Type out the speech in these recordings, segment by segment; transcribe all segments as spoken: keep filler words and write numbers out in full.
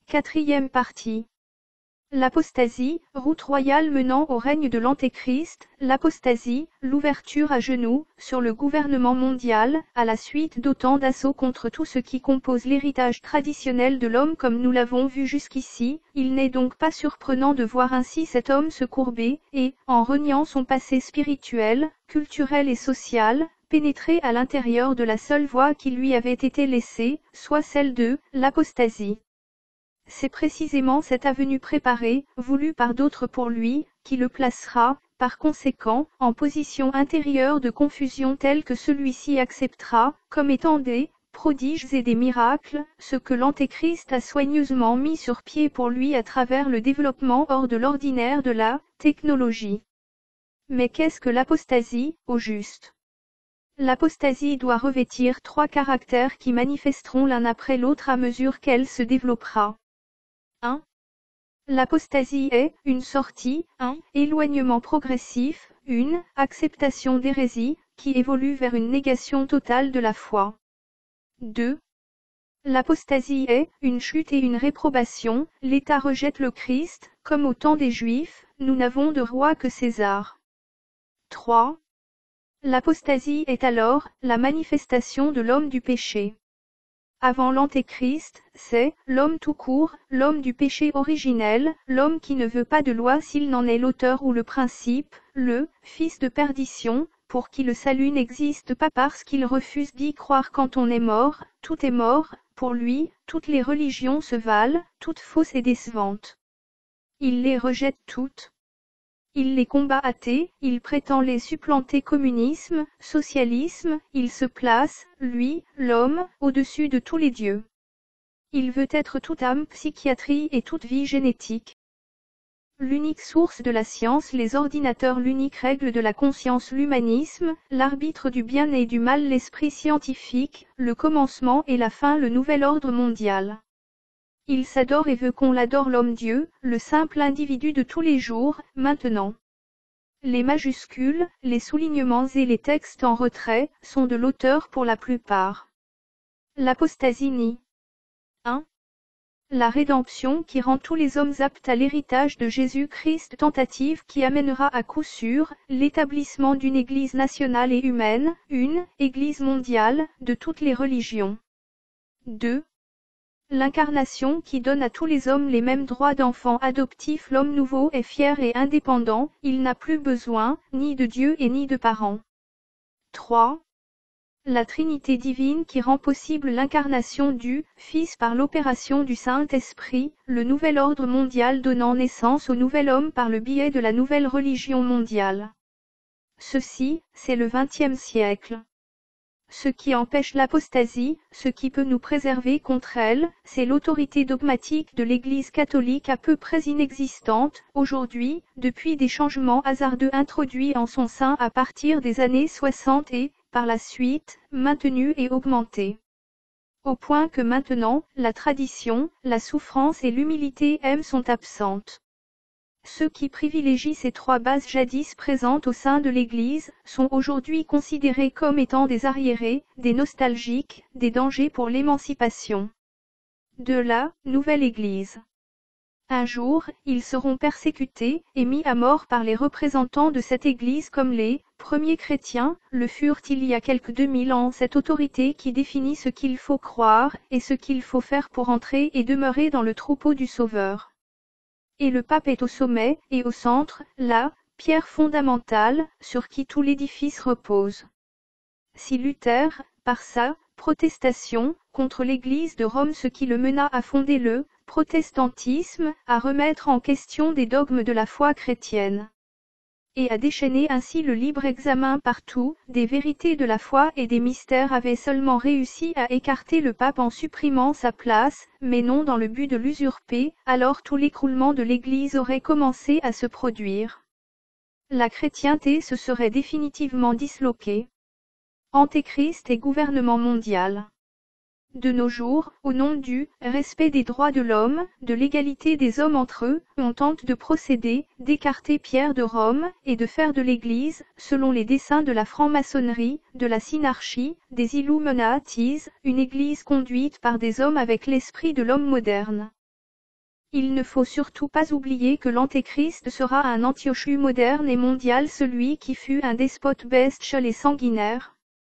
Quatrième partie. L'apostasie, route royale menant au règne de l'Antéchrist, l'apostasie, l'ouverture à genoux, sur le gouvernement mondial, à la suite d'autant d'assauts contre tout ce qui compose l'héritage traditionnel de l'homme comme nous l'avons vu jusqu'ici, il n'est donc pas surprenant de voir ainsi cet homme se courber, et, en reniant son passé spirituel, culturel et social, pénétrer à l'intérieur de la seule voie qui lui avait été laissée, soit celle de l'apostasie. C'est précisément cette avenue préparée, voulue par d'autres pour lui, qui le placera, par conséquent, en position intérieure de confusion telle que celui-ci acceptera, comme étant des prodiges et des miracles, ce que l'Antéchrist a soigneusement mis sur pied pour lui à travers le développement hors de l'ordinaire de la technologie. Mais qu'est-ce que l'apostasie, au juste ? L'apostasie doit revêtir trois caractères qui manifesteront l'un après l'autre à mesure qu'elle se développera. un. L'apostasie est une sortie, un éloignement progressif, une acceptation d'hérésie, qui évolue vers une négation totale de la foi. deux. L'apostasie est une chute et une réprobation, l'État rejette le Christ, comme au temps des Juifs, nous n'avons de roi que César. trois. L'apostasie est alors la manifestation de l'homme du péché. Avant l'Antéchrist, c'est l'homme tout court, l'homme du péché originel, l'homme qui ne veut pas de loi s'il n'en est l'auteur ou le principe, le fils de perdition, pour qui le salut n'existe pas parce qu'il refuse d'y croire quand on est mort, tout est mort, pour lui, toutes les religions se valent, toutes fausses et décevantes. Il les rejette toutes. Il les combat athées, il prétend les supplanter communisme, socialisme, il se place, lui, l'homme, au-dessus de tous les dieux. Il veut être toute âme, psychiatrie et toute vie génétique. L'unique source de la science, les ordinateurs, l'unique règle de la conscience, l'humanisme, l'arbitre du bien et du mal, l'esprit scientifique, le commencement et la fin, le nouvel ordre mondial. Il s'adore et veut qu'on l'adore, l'homme-dieu, le simple individu de tous les jours, maintenant. Les majuscules, les soulignements et les textes en retrait, sont de l'auteur pour la plupart. L'apostasie nie. un. La rédemption qui rend tous les hommes aptes à l'héritage de Jésus-Christ, tentative qui amènera à coup sûr l'établissement d'une Église nationale et humaine, une Église mondiale, de toutes les religions. deux. L'incarnation qui donne à tous les hommes les mêmes droits d'enfants adoptifs. L'homme nouveau est fier et indépendant, il n'a plus besoin, ni de Dieu et ni de parents. trois. La Trinité divine qui rend possible l'incarnation du Fils par l'opération du Saint-Esprit, le nouvel ordre mondial donnant naissance au nouvel homme par le biais de la nouvelle religion mondiale. Ceci, c'est le vingtième siècle. Ce qui empêche l'apostasie, ce qui peut nous préserver contre elle, c'est l'autorité dogmatique de l'Église catholique à peu près inexistante, aujourd'hui, depuis des changements hasardeux introduits en son sein à partir des années soixante et, par la suite, maintenus et augmentés. Au point que maintenant, la tradition, la souffrance et l'humilité même sont absentes. Ceux qui privilégient ces trois bases jadis présentes au sein de l'Église, sont aujourd'hui considérés comme étant des arriérés, des nostalgiques, des dangers pour l'émancipation de la nouvelle Église. Un jour, ils seront persécutés et mis à mort par les représentants de cette Église comme les premiers chrétiens le furent il y a quelques deux mille ans. Cette autorité qui définit ce qu'il faut croire et ce qu'il faut faire pour entrer et demeurer dans le troupeau du Sauveur. Et le pape est au sommet, et au centre, la pierre fondamentale, sur qui tout l'édifice repose. Si Luther, par sa protestation, contre l'Église de Rome, ce qui le mena à fonder le protestantisme, à remettre en question des dogmes de la foi chrétienne, et à déchaîner ainsi le libre examen partout, des vérités de la foi et des mystères, avait seulement réussi à écarter le pape en supprimant sa place, mais non dans le but de l'usurper, alors tout l'écroulement de l'Église aurait commencé à se produire. La chrétienté se serait définitivement disloquée. Antéchrist et gouvernement mondial. De nos jours, au nom du respect des droits de l'homme, de l'égalité des hommes entre eux, on tente de procéder, d'écarter Pierre de Rome, et de faire de l'Église, selon les desseins de la franc-maçonnerie, de la synarchie, des Illuminatis, une Église conduite par des hommes avec l'esprit de l'homme moderne. Il ne faut surtout pas oublier que l'Antéchrist sera un Antiochus moderne et mondial, celui qui fut un despote bestial et sanguinaire.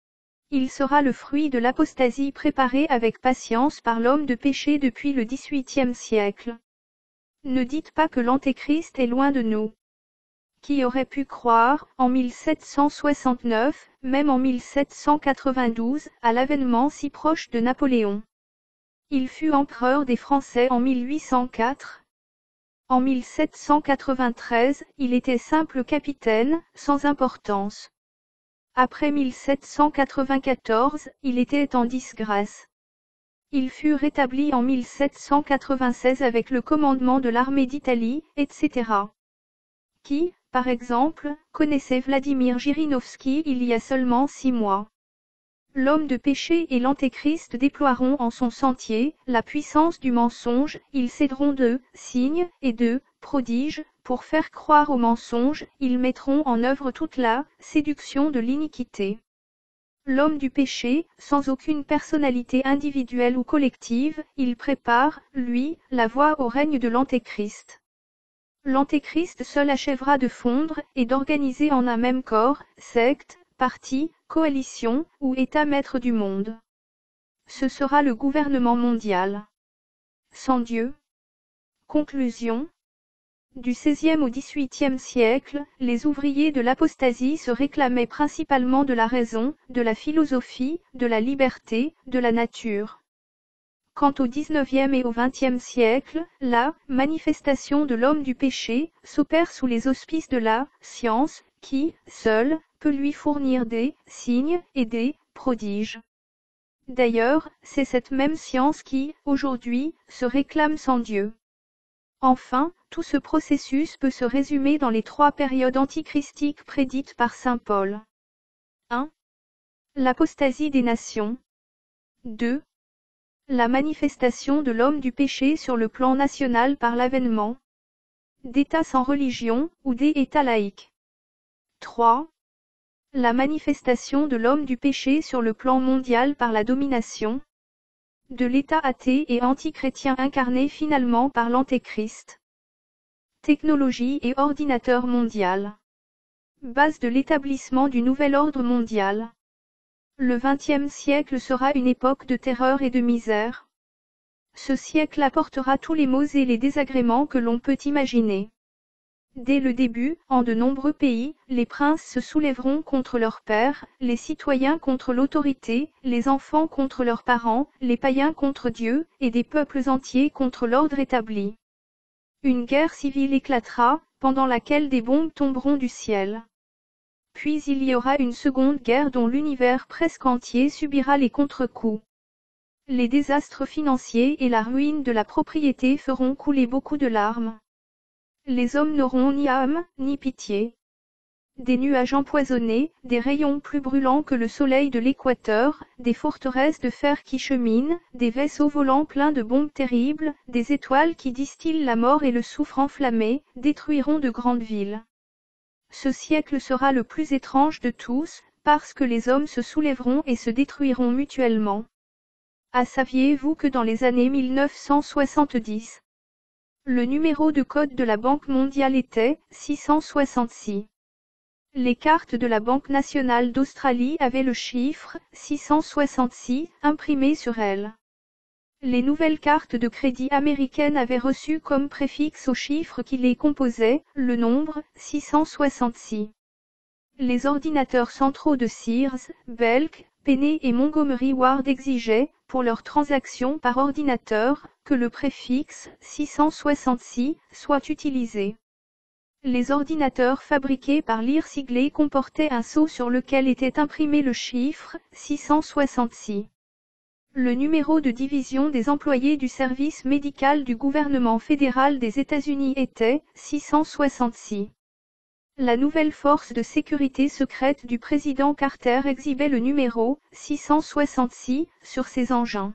Il sera le fruit de l'apostasie préparée avec patience par l'homme de péché depuis le dix-huitième siècle. Ne dites pas que l'Antéchrist est loin de nous. Qui aurait pu croire, en mille sept cent soixante-neuf, même en mille sept cent quatre-vingt-douze, à l'avènement si proche de Napoléon? Il fut empereur des Français en mille huit cent quatre. En mille sept cent quatre-vingt-treize, il était simple capitaine, sans importance. Après mille sept cent quatre-vingt-quatorze, il était en disgrâce. Il fut rétabli en mille sept cent quatre-vingt-seize avec le commandement de l'armée d'Italie, et cetera. Qui, par exemple, connaissait Vladimir Jirinovski il y a seulement six mois? L'homme de péché et l'Antéchrist déploieront en son sentier la puissance du mensonge, ils céderont de signes et de prodiges, pour faire croire au mensonge, ils mettront en œuvre toute la séduction de l'iniquité. L'homme du péché, sans aucune personnalité individuelle ou collective, il prépare, lui, la voie au règne de l'Antéchrist. L'Antéchrist seul achèvera de fondre et d'organiser en un même corps, secte, parti, coalition ou État maître du monde. Ce sera le gouvernement mondial. Sans Dieu. Conclusion. Du seizième au dix-huitième siècle, les ouvriers de l'apostasie se réclamaient principalement de la raison, de la philosophie, de la liberté, de la nature. Quant au dix-neuvième et au vingtième siècle, la manifestation de l'homme du péché s'opère sous les auspices de la science, qui, seule, peut lui fournir des signes et des prodiges. D'ailleurs, c'est cette même science qui, aujourd'hui, se réclame sans Dieu. Enfin, tout ce processus peut se résumer dans les trois périodes antichristiques prédites par saint Paul. un. L'apostasie des nations. deux. La manifestation de l'homme du péché sur le plan national par l'avènement d'États sans religion, ou des États laïques. trois. La manifestation de l'homme du péché sur le plan mondial par la domination de l'État athée et antichrétien incarné finalement par l'Antéchrist. Technologie et ordinateur mondial. Base de l'établissement du nouvel ordre mondial. Le vingtième siècle sera une époque de terreur et de misère. Ce siècle apportera tous les maux et les désagréments que l'on peut imaginer. Dès le début, en de nombreux pays, les princes se soulèveront contre leurs pères, les citoyens contre l'autorité, les enfants contre leurs parents, les païens contre Dieu, et des peuples entiers contre l'ordre établi. Une guerre civile éclatera, pendant laquelle des bombes tomberont du ciel. Puis il y aura une seconde guerre dont l'univers presque entier subira les contre-coups. Les désastres financiers et la ruine de la propriété feront couler beaucoup de larmes. Les hommes n'auront ni âme, ni pitié. Des nuages empoisonnés, des rayons plus brûlants que le soleil de l'équateur, des forteresses de fer qui cheminent, des vaisseaux volants pleins de bombes terribles, des étoiles qui distillent la mort et le soufre enflammé, détruiront de grandes villes. Ce siècle sera le plus étrange de tous, parce que les hommes se soulèveront et se détruiront mutuellement. Ah, saviez-vous que dans les années mille neuf cent soixante-dix, le numéro de code de la Banque mondiale était six cent soixante-six. Les cartes de la Banque nationale d'Australie avaient le chiffre six cent soixante-six imprimé sur elles. Les nouvelles cartes de crédit américaines avaient reçu comme préfixe au chiffre qui les composait, le nombre six cent soixante-six. Les ordinateurs centraux de Sears, Belk, Penney et Montgomery Ward exigeaient, pour leurs transactions par ordinateur, que le préfixe six cent soixante-six soit utilisé. Les ordinateurs fabriqués par Lear Sigley comportaient un sceau sur lequel était imprimé le chiffre six cent soixante-six. Le numéro de division des employés du service médical du gouvernement fédéral des États-Unis était six cent soixante-six. La nouvelle force de sécurité secrète du président Carter exhibait le numéro six cent soixante-six sur ses engins.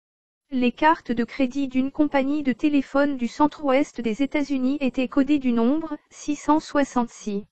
Les cartes de crédit d'une compagnie de téléphone du centre-ouest des États-Unis étaient codées du nombre six cent soixante-six.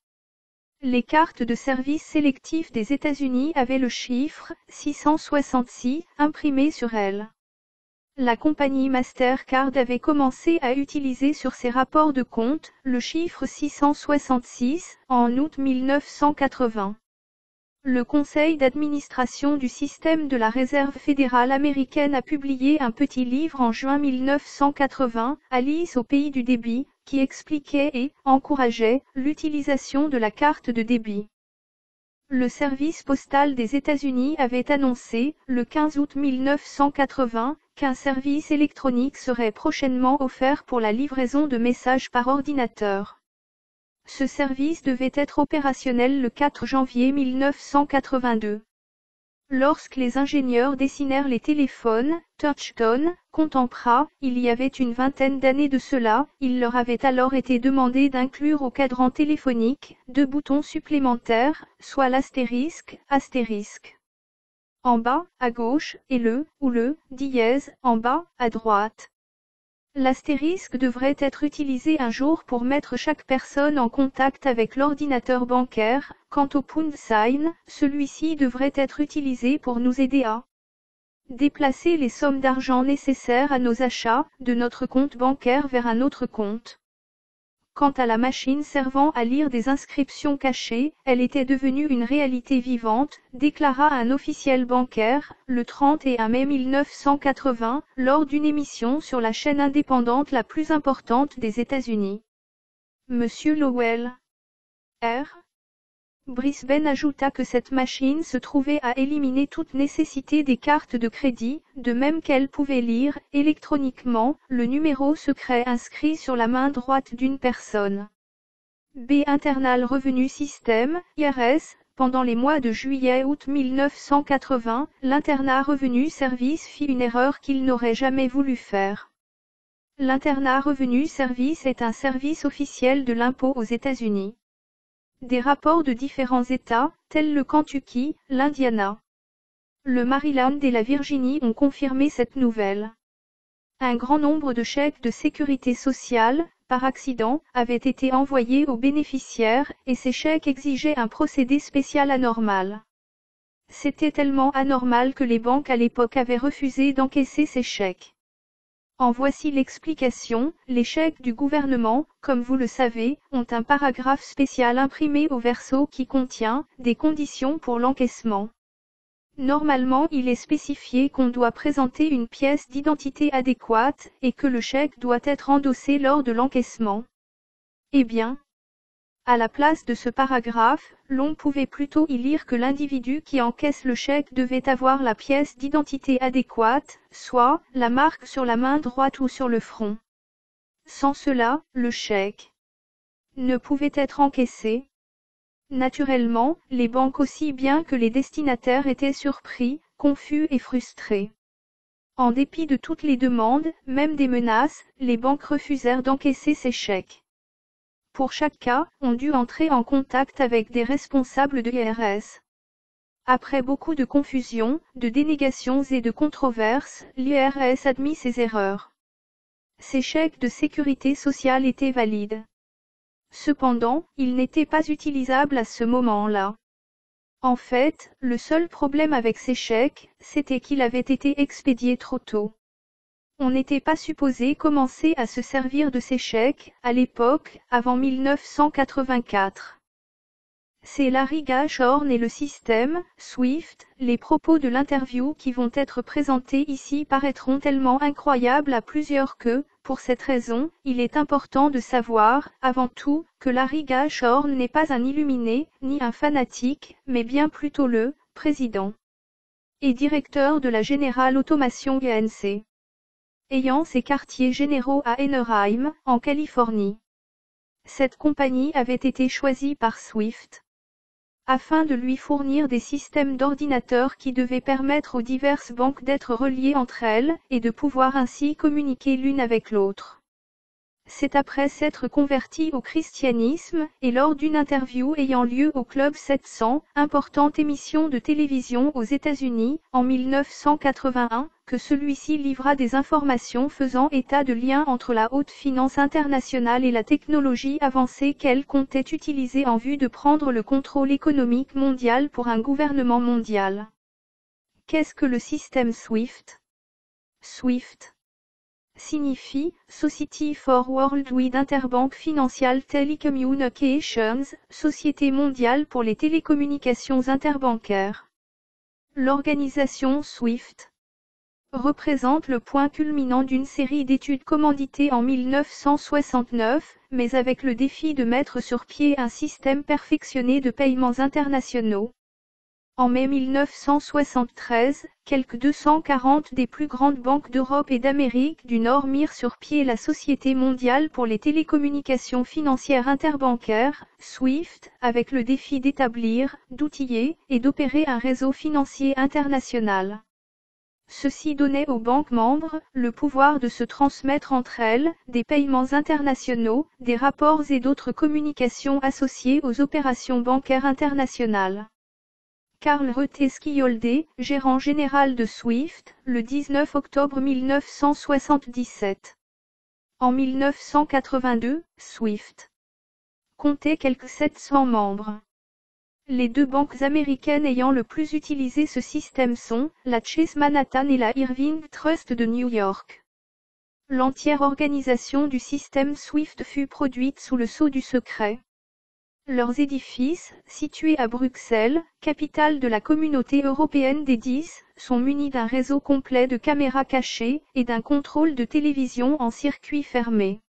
Les cartes de service sélectif des États-Unis avaient le chiffre six cent soixante-six imprimé sur elles. La compagnie Mastercard avait commencé à utiliser sur ses rapports de compte le chiffre six cent soixante-six en août mille neuf cent quatre-vingts. Le conseil d'administration du système de la Réserve fédérale américaine a publié un petit livre en juin mille neuf cent quatre-vingts, Alice au pays du débit, qui expliquait et encourageait l'utilisation de la carte de débit. Le service postal des États-Unis avait annoncé, le quinze août mille neuf cent quatre-vingts, qu'un service électronique serait prochainement offert pour la livraison de messages par ordinateur. Ce service devait être opérationnel le quatre janvier mille neuf cent quatre-vingt-deux. Lorsque les ingénieurs dessinèrent les téléphones Touchtone Contempra, il y avait une vingtaine d'années de cela, il leur avait alors été demandé d'inclure au cadran téléphonique deux boutons supplémentaires, soit l'astérisque, astérisque en bas, à gauche, et le, ou le, dièse, en bas, à droite. L'astérisque devrait être utilisé un jour pour mettre chaque personne en contact avec l'ordinateur bancaire. Quant au pound sign, celui-ci devrait être utilisé pour nous aider à déplacer les sommes d'argent nécessaires à nos achats, de notre compte bancaire vers un autre compte. Quant à la machine servant à lire des inscriptions cachées, elle était devenue une réalité vivante, déclara un officiel bancaire, le trente et un mai mille neuf cent quatre-vingts, lors d'une émission sur la chaîne indépendante la plus importante des États-Unis. Monsieur Lowell R. Brisbane ajouta que cette machine se trouvait à éliminer toute nécessité des cartes de crédit, de même qu'elle pouvait lire, électroniquement, le numéro secret inscrit sur la main droite d'une personne. B. Internal Revenue System, I R S, pendant les mois de juillet-août mille neuf cent quatre-vingts, l'Internat Revenu Service fit une erreur qu'il n'aurait jamais voulu faire. L'Internat Revenu Service est un service officiel de l'impôt aux États-Unis. Des rapports de différents États, tels le Kentucky, l'Indiana, le Maryland et la Virginie ont confirmé cette nouvelle. Un grand nombre de chèques de sécurité sociale, par accident, avaient été envoyés aux bénéficiaires, et ces chèques exigeaient un procédé spécial anormal. C'était tellement anormal que les banques à l'époque avaient refusé d'encaisser ces chèques. En voici l'explication, les chèques du gouvernement, comme vous le savez, ont un paragraphe spécial imprimé au verso qui contient des conditions pour l'encaissement. Normalement, il est spécifié qu'on doit présenter une pièce d'identité adéquate et que le chèque doit être endossé lors de l'encaissement. Eh bien, à la place de ce paragraphe, l'on pouvait plutôt y lire que l'individu qui encaisse le chèque devait avoir la pièce d'identité adéquate, soit la marque sur la main droite ou sur le front. Sans cela, le chèque ne pouvait être encaissé. Naturellement, les banques aussi bien que les destinataires étaient surpris, confus et frustrés. En dépit de toutes les demandes, même des menaces, les banques refusèrent d'encaisser ces chèques. Pour chaque cas, on dut entrer en contact avec des responsables de I R S. Après beaucoup de confusion, de dénégations et de controverses, l'I R S admit ses erreurs. Ces chèques de sécurité sociale étaient valides. Cependant, ils n'étaient pas utilisables à ce moment-là. En fait, le seul problème avec ces chèques, c'était qu'ils avaient été expédiés trop tôt. On n'était pas supposé commencer à se servir de ces chèques, à l'époque, avant mille neuf cent quatre-vingt-quatre. C'est Larry Gashorn et le système, Swift, les propos de l'interview qui vont être présentés ici paraîtront tellement incroyables à plusieurs que, pour cette raison, il est important de savoir, avant tout, que Larry Gashorn n'est pas un illuminé, ni un fanatique, mais bien plutôt le président et directeur de la General Automation G N C. Ayant ses quartiers généraux à Anaheim, en Californie. Cette compagnie avait été choisie par Swift afin de lui fournir des systèmes d'ordinateurs qui devaient permettre aux diverses banques d'être reliées entre elles, et de pouvoir ainsi communiquer l'une avec l'autre. C'est après s'être converti au christianisme, et lors d'une interview ayant lieu au Club sept cents, importante émission de télévision aux États-Unis, en mille neuf cent quatre-vingt-un, que celui-ci livra des informations faisant état de liens entre la haute finance internationale et la technologie avancée qu'elle comptait utiliser en vue de prendre le contrôle économique mondial pour un gouvernement mondial. Qu'est-ce que le système Swift ? SWIFT signifie Society for Worldwide Interbank Financial Telecommunications, Société mondiale pour les télécommunications interbancaires. L'organisation SWIFT représente le point culminant d'une série d'études commanditées en mille neuf cent soixante-neuf, mais avec le défi de mettre sur pied un système perfectionné de paiements internationaux. En mai mille neuf cent soixante-treize, quelques deux cent quarante des plus grandes banques d'Europe et d'Amérique du Nord mirent sur pied la Société mondiale pour les télécommunications financières interbancaires, SWIFT, avec le défi d'établir, d'outiller et d'opérer un réseau financier international. Ceci donnait aux banques membres le pouvoir de se transmettre entre elles des paiements internationaux, des rapports et d'autres communications associées aux opérations bancaires internationales. Karl Reuter-Skjoldé, gérant général de SWIFT, le dix-neuf octobre mille neuf cent soixante-dix-sept. En mille neuf cent quatre-vingt-deux, SWIFT comptait quelques sept cents membres. Les deux banques américaines ayant le plus utilisé ce système sont la Chase Manhattan et la Irving Trust de New York. L'entière organisation du système SWIFT fut produite sous le sceau du secret. Leurs édifices, situés à Bruxelles, capitale de la Communauté européenne des dix, sont munis d'un réseau complet de caméras cachées et d'un contrôle de télévision en circuit fermé.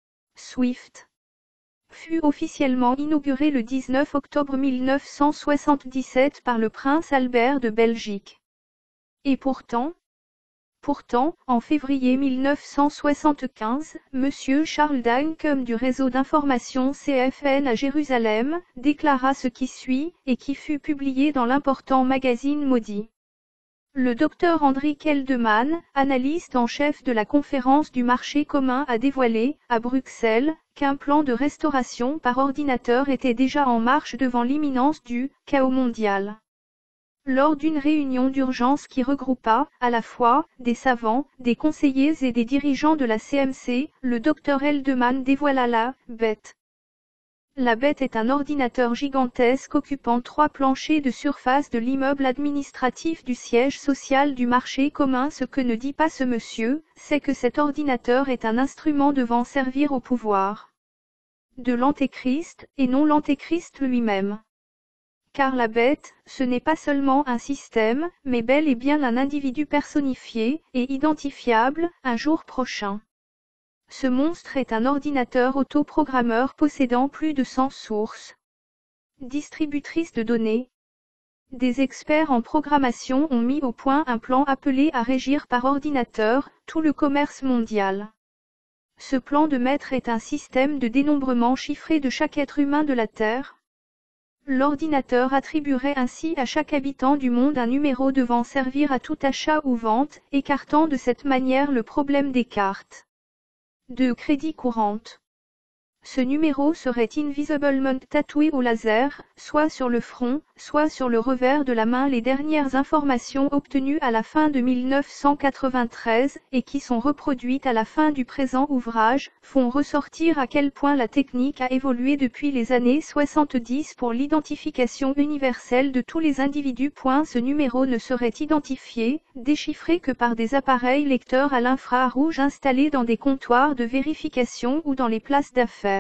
SWIFT fut officiellement inauguré le dix-neuf octobre mille neuf cent soixante-dix-sept par le prince Albert de Belgique. Et pourtant, Pourtant, en février mille neuf cent soixante-quinze, M. Charles Duncombe du réseau d'information C F N à Jérusalem, déclara ce qui suit, et qui fut publié dans l'important magazine Maudit. Le docteur André Kelderman, analyste en chef de la conférence du marché commun, a dévoilé, à Bruxelles, qu'un plan de restauration par ordinateur était déjà en marche devant l'imminence du « chaos mondial ». Lors d'une réunion d'urgence qui regroupa, à la fois, des savants, des conseillers et des dirigeants de la C M C, le docteur Kelderman dévoila la « bête ». La bête est un ordinateur gigantesque occupant trois planchers de surface de l'immeuble administratif du siège social du marché commun. Ce que ne dit pas ce monsieur, c'est que cet ordinateur est un instrument devant servir au pouvoir de l'Antéchrist, et non l'Antéchrist lui-même. Car la bête, ce n'est pas seulement un système, mais bel et bien un individu personnifié, et identifiable, un jour prochain. Ce monstre est un ordinateur autoprogrammeur possédant plus de cent sources distributrices de données. Des experts en programmation ont mis au point un plan appelé à régir par ordinateur tout le commerce mondial. Ce plan de maître est un système de dénombrement chiffré de chaque être humain de la Terre. L'ordinateur attribuerait ainsi à chaque habitant du monde un numéro devant servir à tout achat ou vente, écartant de cette manière le problème des cartes de crédit courantes. Ce numéro serait invisiblement tatoué au laser, soit sur le front, soit sur le revers de la main. Les dernières informations obtenues à la fin de mille neuf cent quatre-vingt-treize, et qui sont reproduites à la fin du présent ouvrage, font ressortir à quel point la technique a évolué depuis les années soixante-dix pour l'identification universelle de tous les individus. Ce numéro ne serait identifié, déchiffré que par des appareils lecteurs à l'infrarouge installés dans des comptoirs de vérification ou dans les places d'affaires.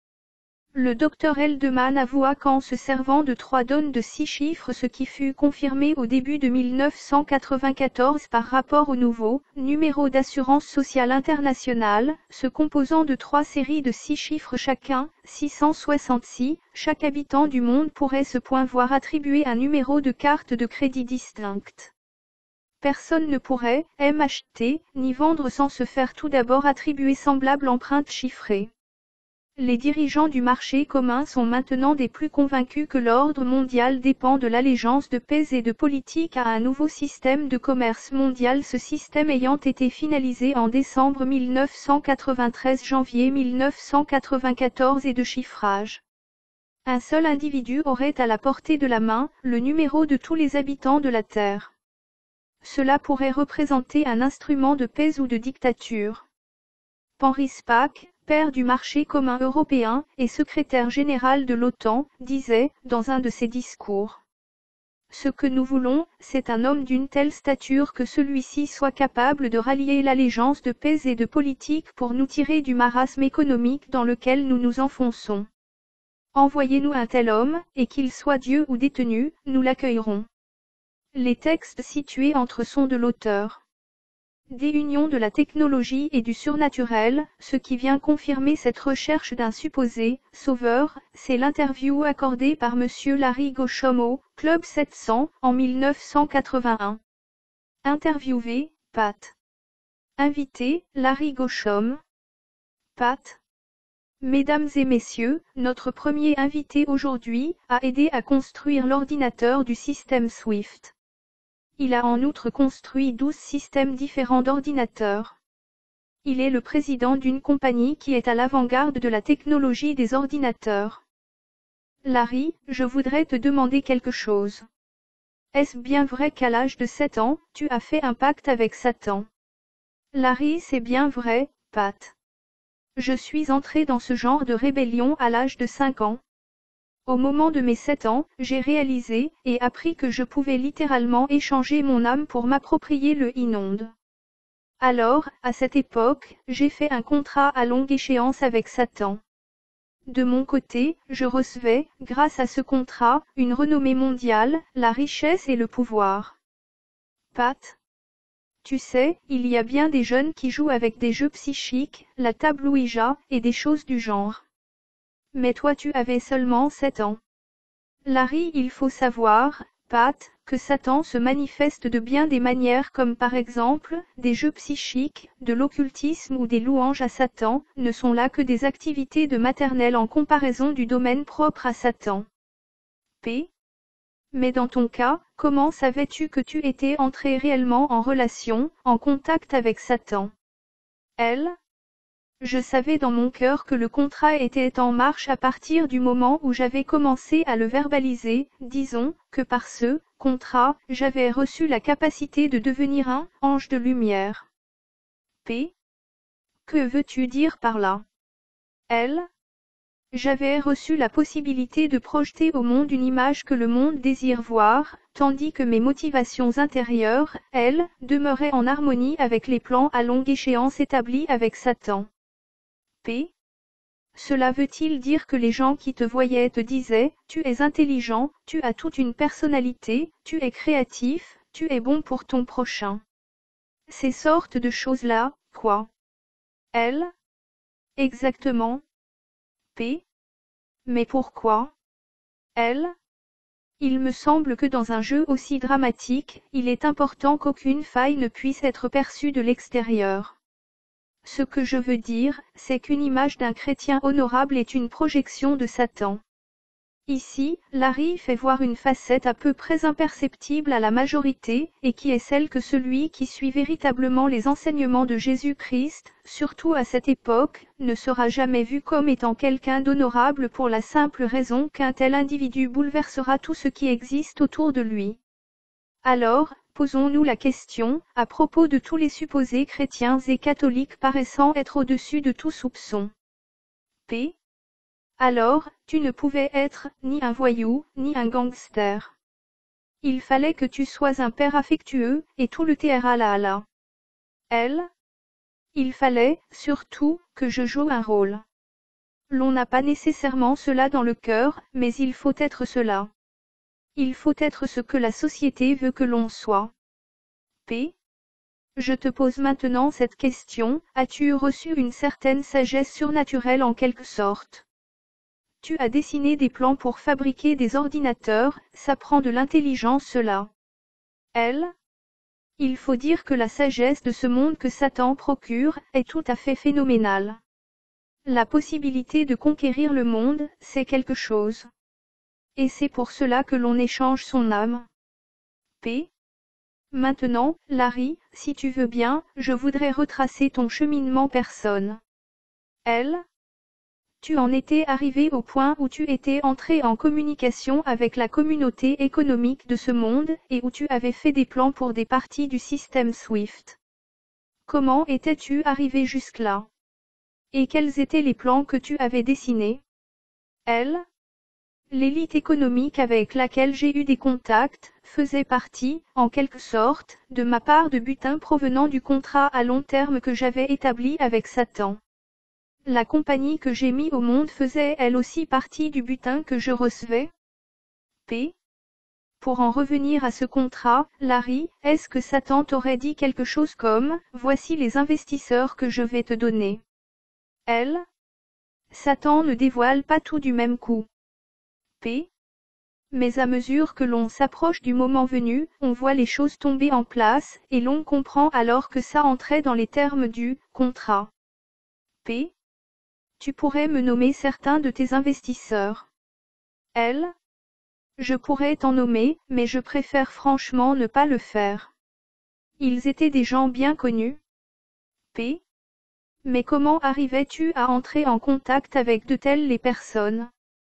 Le docteur Kelderman avoua qu'en se servant de trois donnes de six chiffres, ce qui fut confirmé au début de mille neuf cent quatre-vingt-quatorze par rapport au nouveau numéro d'assurance sociale internationale, se composant de trois séries de six chiffres chacun, six cent soixante-six, chaque habitant du monde pourrait se point voir attribuer un numéro de carte de crédit distinct. Personne ne pourrait, même acheter, ni vendre sans se faire tout d'abord attribuer semblable empreinte chiffrée. Les dirigeants du marché commun sont maintenant des plus convaincus que l'ordre mondial dépend de l'allégeance de paix et de politique à un nouveau système de commerce mondial, ce système ayant été finalisé en décembre mille neuf cent quatre-vingt-treize janvier mille neuf cent quatre-vingt-quatorze et de chiffrage. Un seul individu aurait à la portée de la main le numéro de tous les habitants de la Terre. Cela pourrait représenter un instrument de paix ou de dictature. Henry Spaak, père du marché commun européen et secrétaire général de l'OTAN, disait, dans un de ses discours. Ce que nous voulons, c'est un homme d'une telle stature que celui-ci soit capable de rallier l'allégeance de paix et de politique pour nous tirer du marasme économique dans lequel nous nous enfonçons. Envoyez-nous un tel homme, et qu'il soit Dieu ou détenu, nous l'accueillerons. Les textes situés entre sont de l'auteur. Des unions de la technologie et du surnaturel, ce qui vient confirmer cette recherche d'un supposé sauveur, c'est l'interview accordée par Monsieur Larry Goshom au Club sept cents en mille neuf cent quatre-vingt-un. Interviewé, Pat. Invité, Larry Goshom. Pat. Mesdames et messieurs, notre premier invité aujourd'hui a aidé à construire l'ordinateur du système Swift. Il a en outre construit douze systèmes différents d'ordinateurs. Il est le président d'une compagnie qui est à l'avant-garde de la technologie des ordinateurs. Larry, je voudrais te demander quelque chose. Est-ce bien vrai qu'à l'âge de sept ans, tu as fait un pacte avec Satan? Larry, c'est bien vrai, Pat. Je suis entré dans ce genre de rébellion à l'âge de cinq ans. Au moment de mes sept ans, j'ai réalisé et appris que je pouvais littéralement échanger mon âme pour m'approprier le inonde. Alors, à cette époque, j'ai fait un contrat à longue échéance avec Satan. De mon côté, je recevais, grâce à ce contrat, une renommée mondiale, la richesse et le pouvoir. Pat. Tu sais, il y a bien des jeunes qui jouent avec des jeux psychiques, la table Ouija, et des choses du genre. Mais toi tu avais seulement sept ans. Larry, il faut savoir, Pat, que Satan se manifeste de bien des manières comme par exemple, des jeux psychiques, de l'occultisme ou des louanges à Satan, ne sont là que des activités de maternelle en comparaison du domaine propre à Satan. P. Mais dans ton cas, comment savais-tu que tu étais entré réellement en relation, en contact avec Satan? L. Je savais dans mon cœur que le contrat était en marche à partir du moment où j'avais commencé à le verbaliser, disons, que par ce contrat, j'avais reçu la capacité de devenir un ange de lumière. P. Que veux-tu dire par là? L. J'avais reçu la possibilité de projeter au monde une image que le monde désire voir, tandis que mes motivations intérieures, elles, demeuraient en harmonie avec les plans à longue échéance établis avec Satan. P. Cela veut-il dire que les gens qui te voyaient te disaient, tu es intelligent, tu as toute une personnalité, tu es créatif, tu es bon pour ton prochain. Ces sortes de choses-là, quoi? L. Exactement. P. Mais pourquoi? L. Il me semble que dans un jeu aussi dramatique, il est important qu'aucune faille ne puisse être perçue de l'extérieur. Ce que je veux dire, c'est qu'une image d'un chrétien honorable est une projection de Satan. Ici, Larry fait voir une facette à peu près imperceptible à la majorité, et qui est celle que celui qui suit véritablement les enseignements de Jésus-Christ, surtout à cette époque, ne sera jamais vu comme étant quelqu'un d'honorable pour la simple raison qu'un tel individu bouleversera tout ce qui existe autour de lui. Alors, posons-nous la question, à propos de tous les supposés chrétiens et catholiques paraissant être au-dessus de tout soupçon. P. Alors, tu ne pouvais être ni un voyou, ni un gangster. Il fallait que tu sois un père affectueux, et tout le tralala. L. Il fallait, surtout, que je joue un rôle. L'on n'a pas nécessairement cela dans le cœur, mais il faut être cela. Il faut être ce que la société veut que l'on soit. P. Je te pose maintenant cette question, as-tu reçu une certaine sagesse surnaturelle en quelque sorte? Tu as dessiné des plans pour fabriquer des ordinateurs, ça prend de l'intelligence cela. L. Il faut dire que la sagesse de ce monde que Satan procure est tout à fait phénoménale. La possibilité de conquérir le monde, c'est quelque chose. Et c'est pour cela que l'on échange son âme. P. Maintenant, Larry, si tu veux bien, je voudrais retracer ton cheminement personne. L. Tu en étais arrivé au point où tu étais entré en communication avec la communauté économique de ce monde, et où tu avais fait des plans pour des parties du système Swift. Comment étais-tu arrivé jusque-là? Et quels étaient les plans que tu avais dessinés? L. L'élite économique avec laquelle j'ai eu des contacts faisait partie, en quelque sorte, de ma part de butin provenant du contrat à long terme que j'avais établi avec Satan. La compagnie que j'ai mis au monde faisait elle aussi partie du butin que je recevais. P. Pour en revenir à ce contrat, Larry, est-ce que Satan t'aurait dit quelque chose comme « Voici les investisseurs que je vais te donner ». L. Satan ne dévoile pas tout du même coup. P. Mais à mesure que l'on s'approche du moment venu, on voit les choses tomber en place, et l'on comprend alors que ça entrait dans les termes du contrat. P. Tu pourrais me nommer certains de tes investisseurs. L. Je pourrais t'en nommer, mais je préfère franchement ne pas le faire. Ils étaient des gens bien connus. P. Mais comment arrivais-tu à entrer en contact avec de telles les personnes?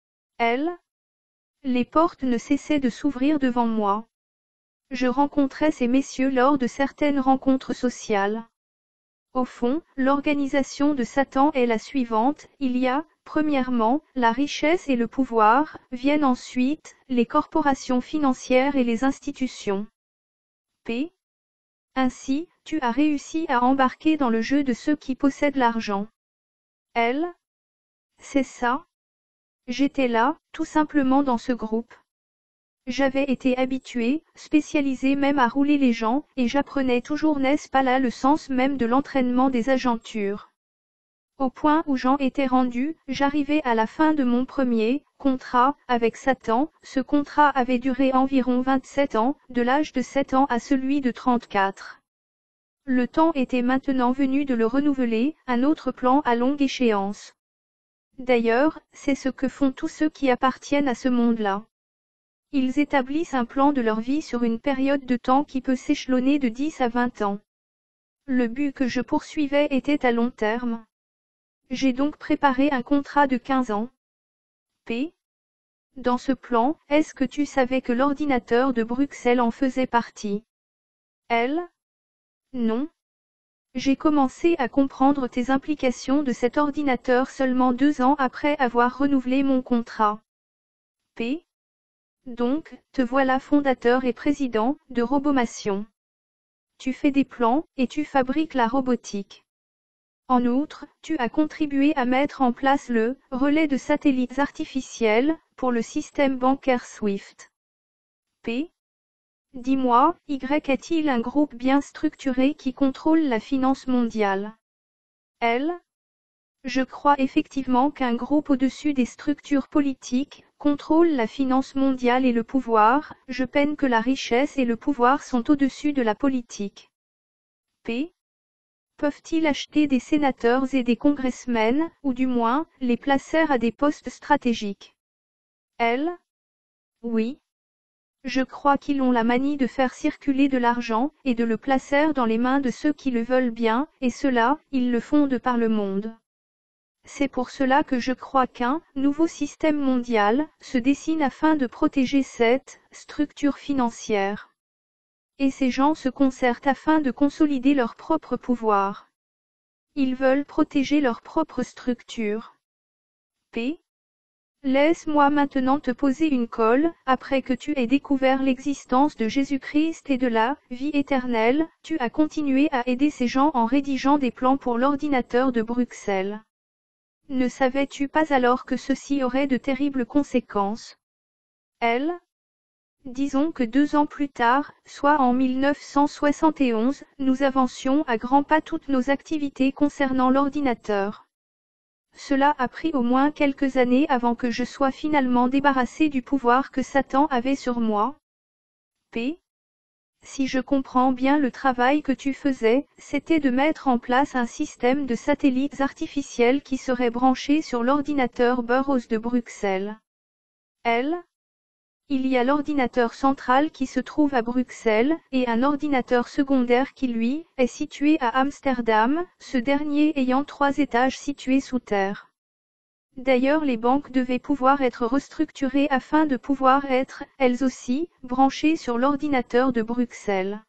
L. Les portes ne cessaient de s'ouvrir devant moi. Je rencontrais ces messieurs lors de certaines rencontres sociales. Au fond, l'organisation de Satan est la suivante, il y a, premièrement, la richesse et le pouvoir, viennent ensuite, les corporations financières et les institutions. P. Ainsi, tu as réussi à embarquer dans le jeu de ceux qui possèdent l'argent. L. C'est ça. J'étais là, tout simplement dans ce groupe. J'avais été habitué, spécialisé même à rouler les gens, et j'apprenais toujours, n'est-ce pas là le sens même de l'entraînement des agentures. Au point où j'en étais rendu, j'arrivais à la fin de mon premier contrat avec Satan. Ce contrat avait duré environ vingt-sept ans, de l'âge de sept ans à celui de trente-quatre. Le temps était maintenant venu de le renouveler, un autre plan à longue échéance. D'ailleurs, c'est ce que font tous ceux qui appartiennent à ce monde-là. Ils établissent un plan de leur vie sur une période de temps qui peut s'échelonner de dix à vingt ans. Le but que je poursuivais était à long terme. J'ai donc préparé un contrat de quinze ans. P. Dans ce plan, est-ce que tu savais que l'ordinateur de Bruxelles en faisait partie? L. Non. J'ai commencé à comprendre tes implications de cet ordinateur seulement deux ans après avoir renouvelé mon contrat. P. Donc, te voilà fondateur et président de Robomation. Tu fais des plans, et tu fabriques la robotique. En outre, tu as contribué à mettre en place le relais de satellites artificiels pour le système bancaire SWIFT. P. Dis-moi, Y a-t-il un groupe bien structuré qui contrôle la finance mondiale? L. Je crois effectivement qu'un groupe au-dessus des structures politiques contrôle la finance mondiale et le pouvoir. Je peine que la richesse et le pouvoir sont au-dessus de la politique. P. Peuvent-ils acheter des sénateurs et des congressmen, ou du moins, les placer à des postes stratégiques? L. Oui. Je crois qu'ils ont la manie de faire circuler de l'argent, et de le placer dans les mains de ceux qui le veulent bien, et cela, ils le font de par le monde. C'est pour cela que je crois qu'un nouveau système mondial se dessine afin de protéger cette structure financière. Et ces gens se concertent afin de consolider leur propre pouvoir. Ils veulent protéger leur propre structure. P. Laisse-moi maintenant te poser une colle. Après que tu aies découvert l'existence de Jésus-Christ et de la vie éternelle, tu as continué à aider ces gens en rédigeant des plans pour l'ordinateur de Bruxelles. Ne savais-tu pas alors que ceci aurait de terribles conséquences? L. Disons que deux ans plus tard, soit en mille neuf cent soixante et onze, nous avancions à grands pas toutes nos activités concernant l'ordinateur. Cela a pris au moins quelques années avant que je sois finalement débarrassé du pouvoir que Satan avait sur moi. P. Si je comprends bien le travail que tu faisais, c'était de mettre en place un système de satellites artificiels qui serait branché sur l'ordinateur Burroughs de Bruxelles. L. Il y a l'ordinateur central qui se trouve à Bruxelles, et un ordinateur secondaire qui lui, est situé à Amsterdam, ce dernier ayant trois étages situés sous terre. D'ailleurs les banques devaient pouvoir être restructurées afin de pouvoir être, elles aussi, branchées sur l'ordinateur de Bruxelles.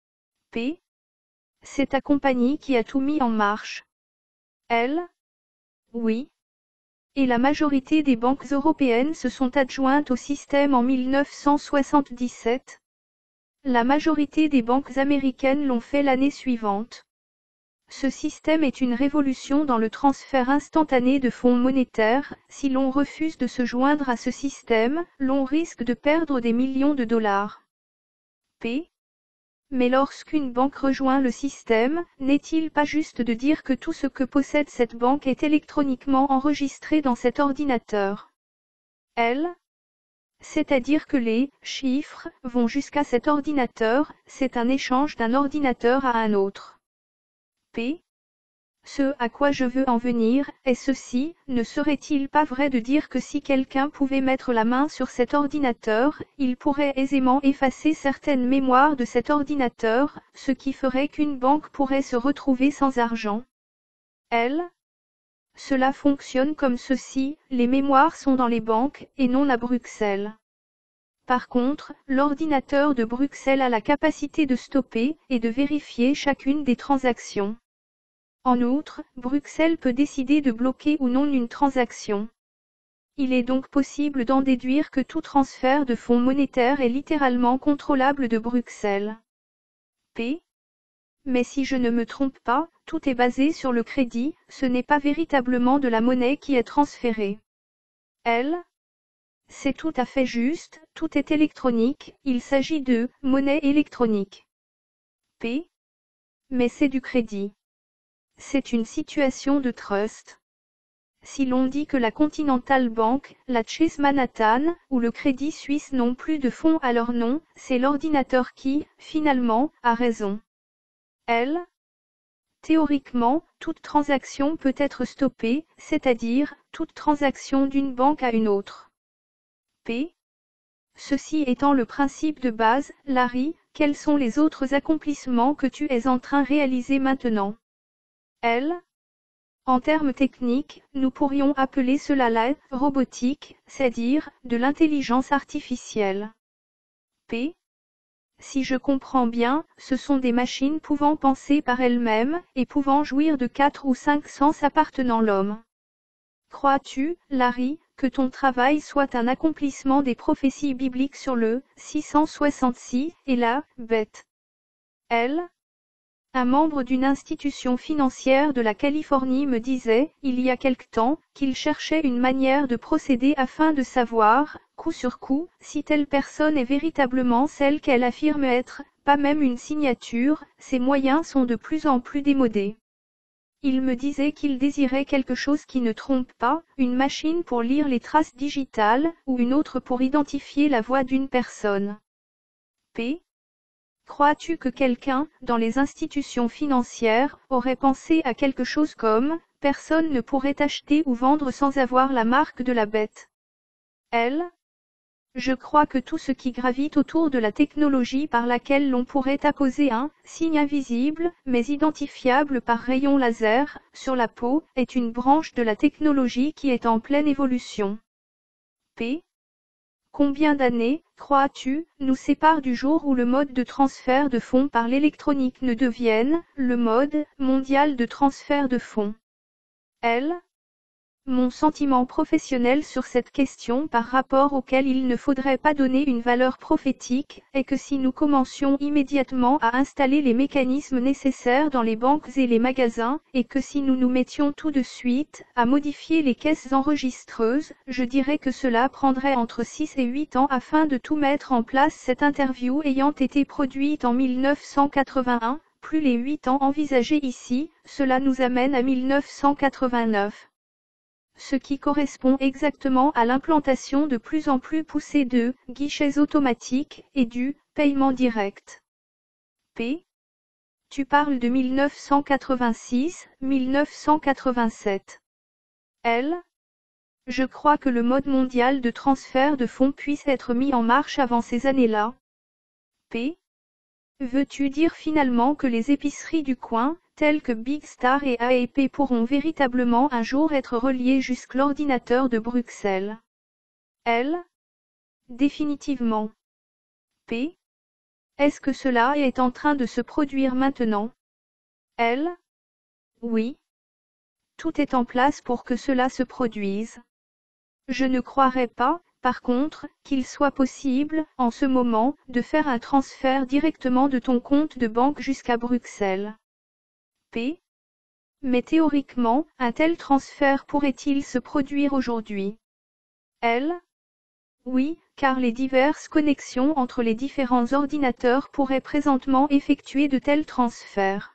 P. C'est ta compagnie qui a tout mis en marche. L. Oui. Et la majorité des banques européennes se sont adjointes au système en mille neuf cent soixante-dix-sept. La majorité des banques américaines l'ont fait l'année suivante. Ce système est une révolution dans le transfert instantané de fonds monétaires. Si l'on refuse de se joindre à ce système, l'on risque de perdre des millions de dollars. P. Mais lorsqu'une banque rejoint le système, n'est-il pas juste de dire que tout ce que possède cette banque est électroniquement enregistré dans cet ordinateur? L. C'est-à-dire que les chiffres vont jusqu'à cet ordinateur, c'est un échange d'un ordinateur à un autre. P. Ce à quoi je veux en venir est ceci, ne serait-il pas vrai de dire que si quelqu'un pouvait mettre la main sur cet ordinateur, il pourrait aisément effacer certaines mémoires de cet ordinateur, ce qui ferait qu'une banque pourrait se retrouver sans argent? L. Cela fonctionne comme ceci, les mémoires sont dans les banques, et non à Bruxelles. Par contre, l'ordinateur de Bruxelles a la capacité de stopper et de vérifier chacune des transactions. En outre, Bruxelles peut décider de bloquer ou non une transaction. Il est donc possible d'en déduire que tout transfert de fonds monétaires est littéralement contrôlable de Bruxelles. P. Mais si je ne me trompe pas, tout est basé sur le crédit, ce n'est pas véritablement de la monnaie qui est transférée. L. C'est tout à fait juste, tout est électronique, il s'agit de monnaie électronique. P. Mais c'est du crédit. C'est une situation de trust. Si l'on dit que la Continental Bank, la Chase Manhattan, ou le Crédit Suisse n'ont plus de fonds à leur nom, c'est l'ordinateur qui, finalement, a raison. L. Théoriquement, toute transaction peut être stoppée, c'est-à-dire, toute transaction d'une banque à une autre. P. Ceci étant le principe de base, Larry, quels sont les autres accomplissements que tu es en train de réaliser maintenant? L. En termes techniques, nous pourrions appeler cela la robotique, c'est-à-dire de l'intelligence artificielle. P. Si je comprends bien, ce sont des machines pouvant penser par elles-mêmes, et pouvant jouir de quatre ou cinq sens appartenant à l'homme. Crois-tu, Larry, que ton travail soit un accomplissement des prophéties bibliques sur le six cent soixante-six et la bête? L. Un membre d'une institution financière de la Californie me disait, il y a quelque temps, qu'il cherchait une manière de procéder afin de savoir, coup sur coup, si telle personne est véritablement celle qu'elle affirme être, pas même une signature, ces moyens sont de plus en plus démodés. Il me disait qu'il désirait quelque chose qui ne trompe pas, une machine pour lire les traces digitales, ou une autre pour identifier la voix d'une personne. P. Crois-tu que quelqu'un, dans les institutions financières, aurait pensé à quelque chose comme « personne ne pourrait acheter ou vendre sans avoir la marque de la bête ». L. Je crois que tout ce qui gravite autour de la technologie par laquelle l'on pourrait apposer un signe invisible, mais identifiable par rayon laser, sur la peau, est une branche de la technologie qui est en pleine évolution. P. Combien d'années, crois-tu, nous séparent du jour où le mode de transfert de fonds par l'électronique ne devienne le mode mondial de transfert de fonds? L. Mon sentiment professionnel sur cette question par rapport auquel il ne faudrait pas donner une valeur prophétique, est que si nous commencions immédiatement à installer les mécanismes nécessaires dans les banques et les magasins, et que si nous nous mettions tout de suite à modifier les caisses enregistreuses, je dirais que cela prendrait entre six et huit ans afin de tout mettre en place. Cette interview ayant été produite en mille neuf cent quatre-vingt-un, plus les huit ans envisagés ici, cela nous amène à mille neuf cent quatre-vingt-neuf. Ce qui correspond exactement à l'implantation de plus en plus poussée de guichets automatiques et du paiement direct. P. Tu parles de mille neuf cent quatre-vingt-six, mille neuf cent quatre-vingt-sept. L. Je crois que le mode mondial de transfert de fonds puisse être mis en marche avant ces années-là. P. Veux-tu dire finalement que les épiceries du coin, telles que Big Star et A et P pourront véritablement un jour être reliées jusqu'à l'ordinateur de Bruxelles? L. Définitivement. P. Est-ce que cela est en train de se produire maintenant? L. Oui. tout est en place pour que cela se produise. Je ne croirais pas, par contre, qu'il soit possible, en ce moment, de faire un transfert directement de ton compte de banque jusqu'à Bruxelles. P. Mais théoriquement, un tel transfert pourrait-il se produire aujourd'hui? L. Oui, car les diverses connexions entre les différents ordinateurs pourraient présentement effectuer de tels transferts.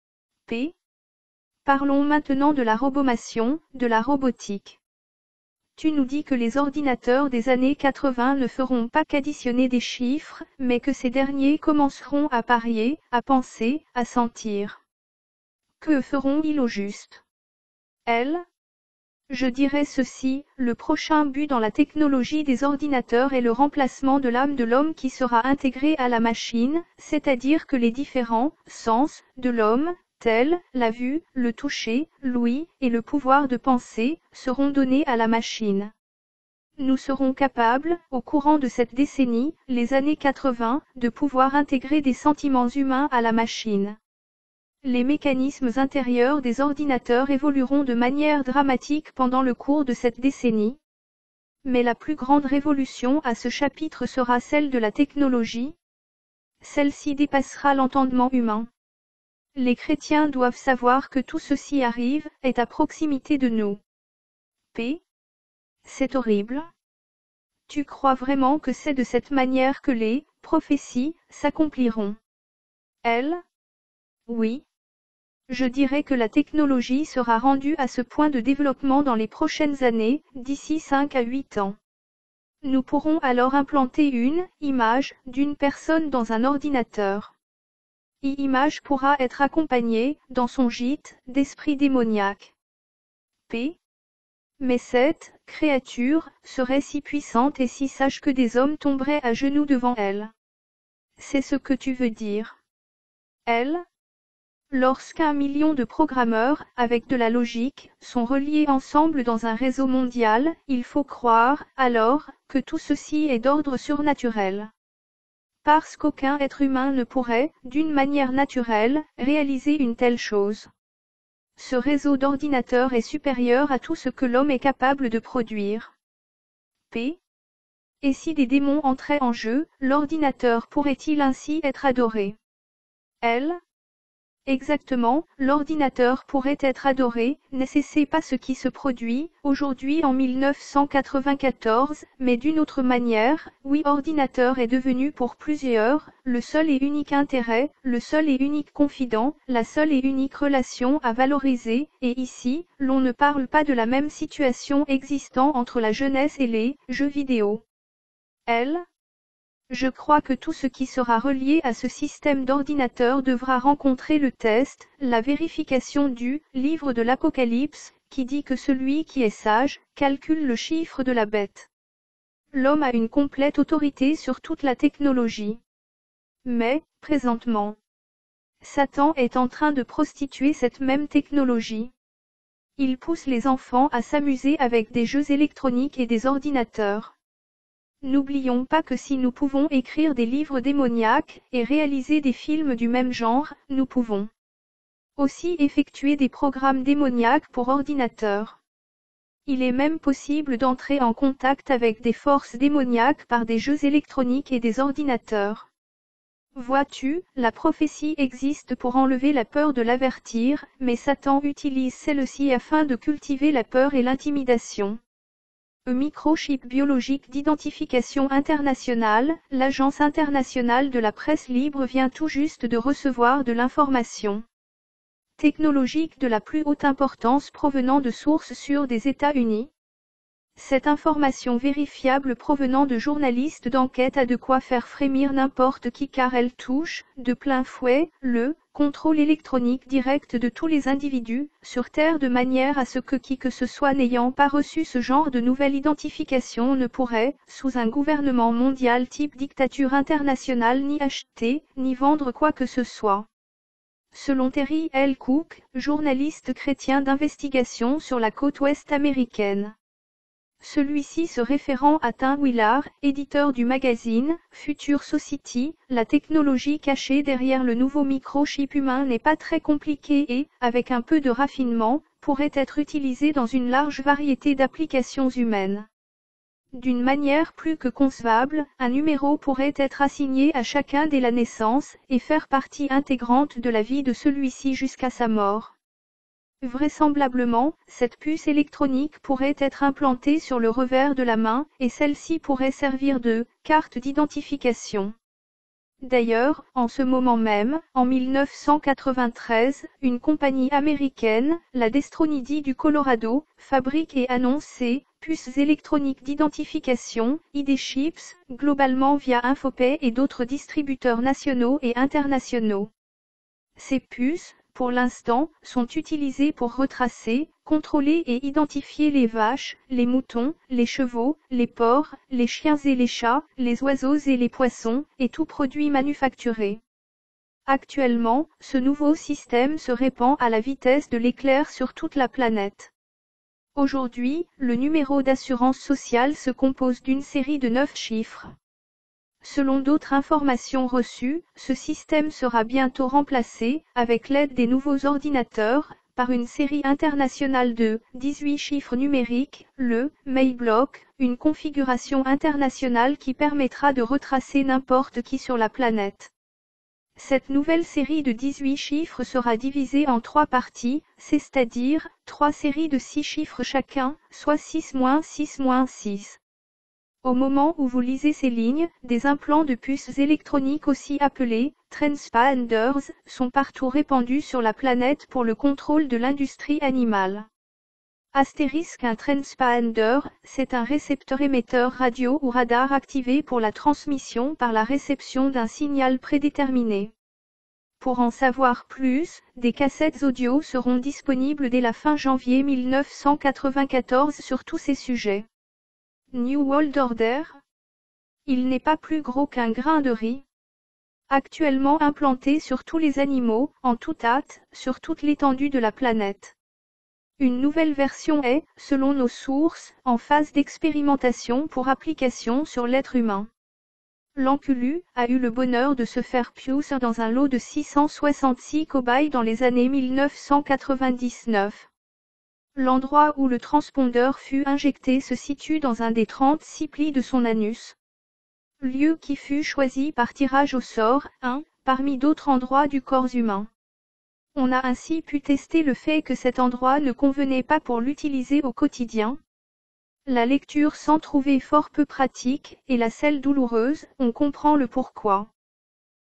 P. Parlons maintenant de la robomation, de la robotique. Tu nous dis que les ordinateurs des années quatre-vingt ne feront pas qu'additionner des chiffres, mais que ces derniers commenceront à parier, à penser, à sentir. Que feront-ils au juste? L. Je dirais ceci, le prochain but dans la technologie des ordinateurs est le remplacement de l'âme de l'homme qui sera intégrée à la machine, c'est-à-dire que les différents sens de l'homme, tels la vue, le toucher, l'ouïe et le pouvoir de penser, seront donnés à la machine. Nous serons capables, au courant de cette décennie, les années quatre-vingt, de pouvoir intégrer des sentiments humains à la machine. Les mécanismes intérieurs des ordinateurs évolueront de manière dramatique pendant le cours de cette décennie. Mais la plus grande révolution à ce chapitre sera celle de la technologie. Celle-ci dépassera l'entendement humain. Les chrétiens doivent savoir que tout ceci arrive, est à proximité de nous. P. C'est horrible. Tu crois vraiment que c'est de cette manière que les prophéties s'accompliront? L. Oui. Je dirais que la technologie sera rendue à ce point de développement dans les prochaines années, d'ici cinq à huit ans. Nous pourrons alors implanter une image d'une personne dans un ordinateur. L'image pourra être accompagnée, dans son gîte, d'esprits démoniaques. P. Mais cette créature serait si puissante et si sage que des hommes tomberaient à genoux devant elle. C'est ce que tu veux dire. L. Lorsqu'un million de programmeurs, avec de la logique, sont reliés ensemble dans un réseau mondial, il faut croire, alors, que tout ceci est d'ordre surnaturel. Parce qu'aucun être humain ne pourrait, d'une manière naturelle, réaliser une telle chose. Ce réseau d'ordinateurs est supérieur à tout ce que l'homme est capable de produire. P. Et si des démons entraient en jeu, l'ordinateur pourrait-il ainsi être adoré? L. Exactement, l'ordinateur pourrait être adoré, ne c'est pas ce qui se produit, aujourd'hui en mille neuf cent quatre-vingt-quatorze, mais d'une autre manière, oui, ordinateur est devenu pour plusieurs, le seul et unique intérêt, le seul et unique confident, la seule et unique relation à valoriser, et ici, l'on ne parle pas de la même situation existant entre la jeunesse et les jeux vidéo. L. Je crois que tout ce qui sera relié à ce système d'ordinateur devra rencontrer le test, la vérification du livre de l'Apocalypse, qui dit que celui qui est sage, calcule le chiffre de la bête. L'homme a une complète autorité sur toute la technologie. Mais, présentement, Satan est en train de prostituer cette même technologie. Il pousse les enfants à s'amuser avec des jeux électroniques et des ordinateurs. N'oublions pas que si nous pouvons écrire des livres démoniaques et réaliser des films du même genre, nous pouvons aussi effectuer des programmes démoniaques pour ordinateur. Il est même possible d'entrer en contact avec des forces démoniaques par des jeux électroniques et des ordinateurs. Vois-tu, la prophétie existe pour enlever la peur de l'avertir, mais Satan utilise celle-ci afin de cultiver la peur et l'intimidation. Un microchip biologique d'identification internationale, l'Agence internationale de la presse libre vient tout juste de recevoir de l'information technologique de la plus haute importance provenant de sources sûres des États-Unis. Cette information vérifiable provenant de journalistes d'enquête a de quoi faire frémir n'importe qui car elle touche, de plein fouet, le contrôle électronique direct de tous les individus sur Terre de manière à ce que qui que ce soit n'ayant pas reçu ce genre de nouvelle identification ne pourrait, sous un gouvernement mondial type dictature internationale ni acheter, ni vendre quoi que ce soit. Selon Terry L. Cook, journaliste chrétien d'investigation sur la côte ouest américaine. Celui-ci se référant à Tim Willard, éditeur du magazine Future Society, la technologie cachée derrière le nouveau microchip humain n'est pas très compliquée et, avec un peu de raffinement, pourrait être utilisé dans une large variété d'applications humaines. D'une manière plus que concevable, un numéro pourrait être assigné à chacun dès la naissance, et faire partie intégrante de la vie de celui-ci jusqu'à sa mort. Vraisemblablement, cette puce électronique pourrait être implantée sur le revers de la main, et celle-ci pourrait servir de carte d'identification. D'ailleurs, en ce moment même, en mille neuf cent quatre-vingt-treize, une compagnie américaine, la Destronidi du Colorado, fabrique et annonce ses puces électroniques d'identification, I D Chips, globalement via Infopay et d'autres distributeurs nationaux et internationaux. Ces puces, pour l'instant, sont utilisées pour retracer, contrôler et identifier les vaches, les moutons, les chevaux, les porcs, les chiens et les chats, les oiseaux et les poissons, et tout produit manufacturé. Actuellement, ce nouveau système se répand à la vitesse de l'éclair sur toute la planète. Aujourd'hui, le numéro d'assurance sociale se compose d'une série de neuf chiffres. Selon d'autres informations reçues, ce système sera bientôt remplacé, avec l'aide des nouveaux ordinateurs, par une série internationale de dix-huit chiffres numériques, le Mailblock, une configuration internationale qui permettra de retracer n'importe qui sur la planète. Cette nouvelle série de dix-huit chiffres sera divisée en trois parties, c'est-à-dire trois séries de six chiffres chacun, soit six moins six moins six. Au moment où vous lisez ces lignes, des implants de puces électroniques aussi appelés transponders sont partout répandus sur la planète pour le contrôle de l'industrie animale. Astérisque un transponder, c'est un récepteur émetteur radio ou radar activé pour la transmission par la réception d'un signal prédéterminé. Pour en savoir plus, des cassettes audio seront disponibles dès la fin janvier mille neuf cent quatre-vingt-quatorze sur tous ces sujets. New World Order. Il n'est pas plus gros qu'un grain de riz. Actuellement implanté sur tous les animaux, en toute hâte, sur toute l'étendue de la planète. Une nouvelle version est, selon nos sources, en phase d'expérimentation pour application sur l'être humain. L'Enculu a eu le bonheur de se faire puce dans un lot de six cent soixante-six cobayes dans les années mille neuf cent quatre-vingt-dix-neuf. L'endroit où le transpondeur fut injecté se situe dans un des trente-six plis de son anus. Lieu qui fut choisi par tirage au sort, un, parmi d'autres endroits du corps humain. On a ainsi pu tester le fait que cet endroit ne convenait pas pour l'utiliser au quotidien. La lecture s'en trouvait fort peu pratique, et la selle douloureuse, on comprend le pourquoi.